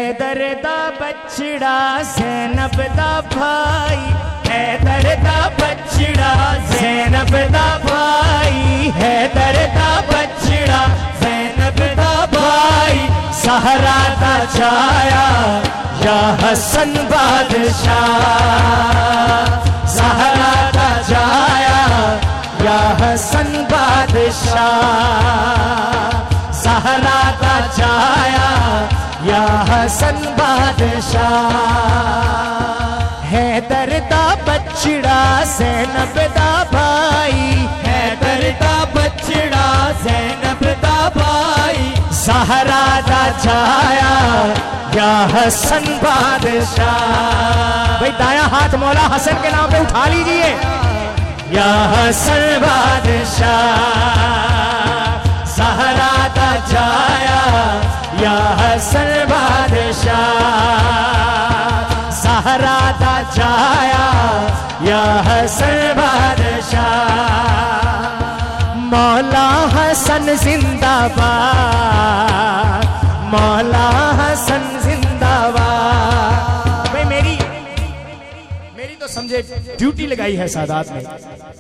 हैदर दा बछड़ा ज़ैनब दा भाई, हैदर दा बछड़ा ज़ैनब दा भाई, हैदर दा बछड़ा ज़ैनब दा भाई, सहरा दा छाया या हसन बादशाह, सहरा दा छाया या हसन बादशाह, सहरा दा छाया या हसन बादशाह। हैदर दा बछड़ा ज़ैनब दा भाई, हैदर दा बछड़ा ज़ैनब दा भाई, सहरा दा छाया या हसन बादशाह। भाई दाया हाथ मौला हसन के नाम पे उठा लीजिए, या हसन बादशाह, सहरा दा छाया या हसन बादशाह, सहरा दा छाया या हसन बादशाह। मौला हसन जिंदाबाद, मौला हसन जिंदाबाद। भाई मेरी तो समझे ड्यूटी लगाई है सादात ने।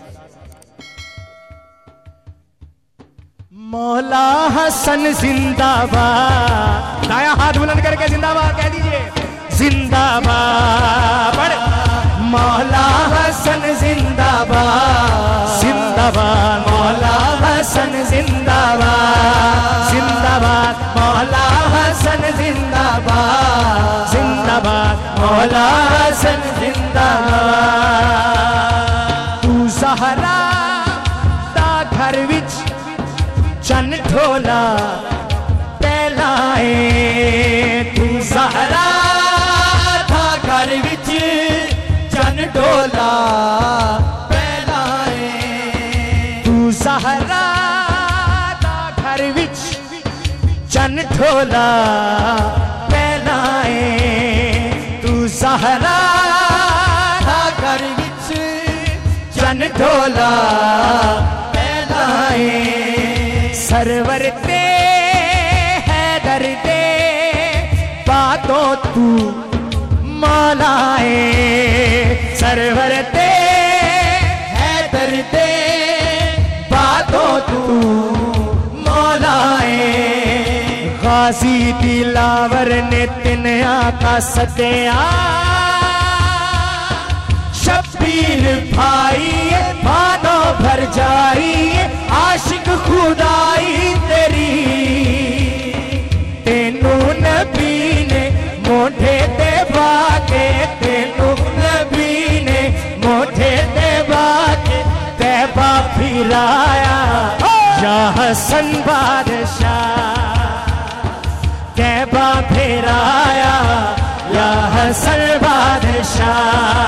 मौला हसन जिंदाबाद, दाया हाथ बुलंद करके जिंदाबाद कह दीजिए, जिंदाबाद। मौला हसन जिंदाबाद, जिंदाबाद मौला हसन जिंदाबाद, जिंदाबाद मौला हसन जिंदाबाद, जिंदाबाद मौला हसन जिंदाबाद। तू ज़हरा दा घर विच चन ढोला पहलाए, तू ज़हरा दा घर विच चन ढोला पहलाए, तू ज़हरा दा घर विच चन ढोला पहलाए, तू ज़हरा दा घर विच चन ढोला पहलाए। सरवर ते हैदर दे बातों तू मौलाए, सरवर ते हैदर दे बातों तू मौलाए। गाजी दिलावर ने तिन आका सदया, शब्बीर भाई बातों भर जाई, आशिक खुदाई तेरी, तेनू नबी ने मोढे ते बाके, तेनू नबी ने मोढे ते बाके, तैबा फिराया या हसन बादशाह, तैबा फिराया या हसन बादशाह,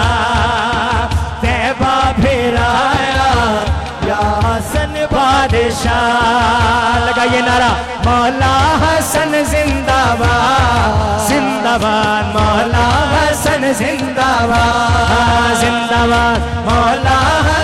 तैबा फिराया या हसन बादशाह। लगाइए नारा, मौला हसन जिंदाबाद, जिंदाबाद मौला हसन जिंदाबाद, जिंदाबाद मौला